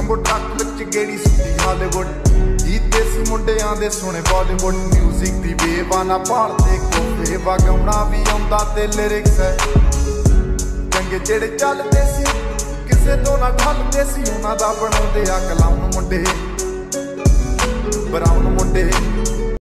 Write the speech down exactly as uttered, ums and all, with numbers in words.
Jumbo truck विच गेड़ी सुटी Hollywood गीत देसी मुंडियां दे सुने बॉलीवुड म्यूजिक दी बेवाना भालदे कोफे वगाउणा भी आउंदा ते लिरिक्स है चंगे जेड़े चलदे सी किसे तो ना ठलदे सी उन्हां दा बनाउंदे आ कलाउन मुंडे ब्राउन मुंडे।